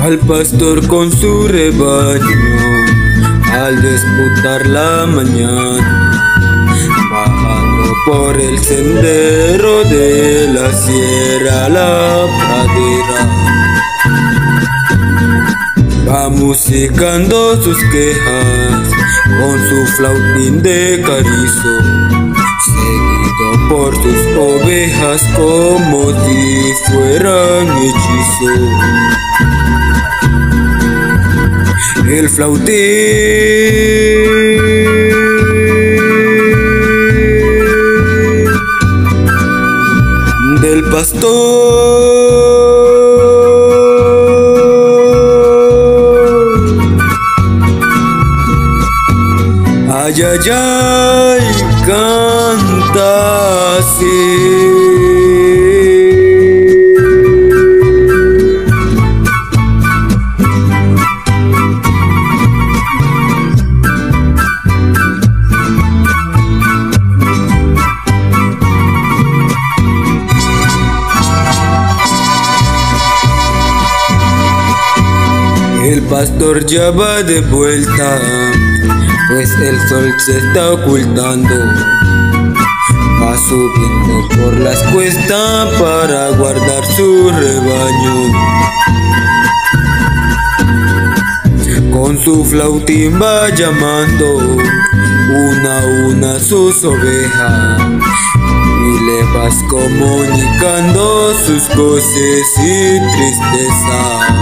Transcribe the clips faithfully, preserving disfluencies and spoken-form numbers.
al pastor con su rebaño, al despuntar la mañana, bajando por el sendero de la sierra a la pradera, va musicando sus quejas con su flautín de carrizo, seguido por sus ovejas como si fueran hechizo. El flautín del pastor, ay, ay, ay, canta así. El pastor ya va de vuelta, pues el sol se está ocultando, va subiendo por las cuestas para guardar su rebaño. Con su flautín va llamando una a una sus ovejas, y le vas comunicando sus goces y tristeza.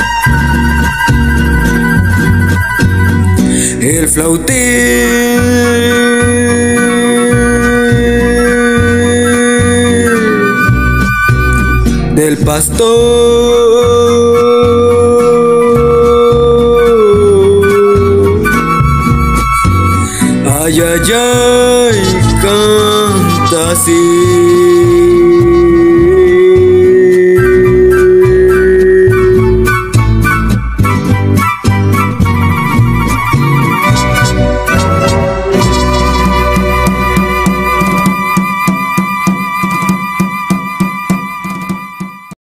El flautín del pastor,